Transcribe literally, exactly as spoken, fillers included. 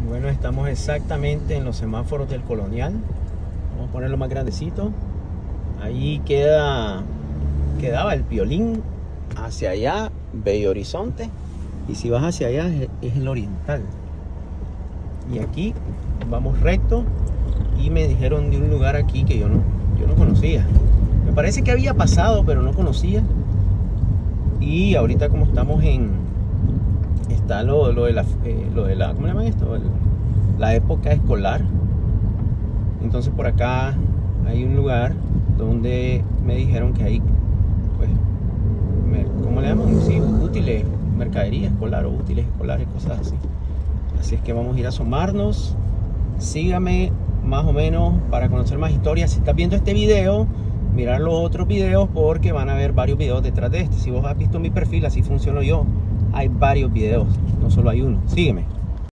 Bueno, estamos exactamente en los semáforos del Colonial. Vamos a ponerlo más grandecito. Ahí queda, quedaba el Piolín. Hacia allá, Bello Horizonte. Y si vas hacia allá es, es el Oriental. Y aquí vamos recto. Y me dijeron de un lugar aquí que yo no, yo no conocía. Me parece que había pasado, pero no conocía. Y ahorita como estamos en... Está lo, lo de la... Eh, lo de la ¿cómo le llaman esto? El, la época escolar. Entonces por acá hay un lugar donde me dijeron que hay, pues, ¿cómo le llaman? Sí, útiles, mercadería escolar o útiles escolares, cosas así. Así es que vamos a ir a asomarnos. Sígame más o menos para conocer más historias. Si estás viendo este video, mirar los otros videos porque van a haber varios videos detrás de este. Si vos has visto mi perfil, así funciono yo. Hay varios videos, no solo hay uno. Sígueme.